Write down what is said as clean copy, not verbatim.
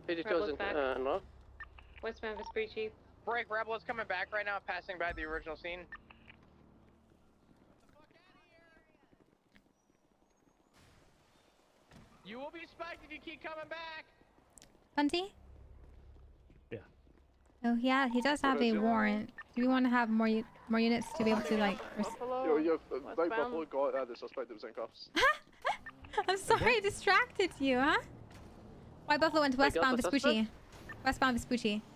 52 no? West Memphis Breachy. Break, Rebel is coming back right now, passing by the original scene. You will be spiked if you keep coming back. Bunty? Yeah. Oh yeah, he does have a warrant. Do we want to have more units to be able to like? Yo, right before got the suspect that was in cuffs. I'm sorry, I distracted you, huh? White Buffalo went westbound Vespucci. Westbound Vespucci.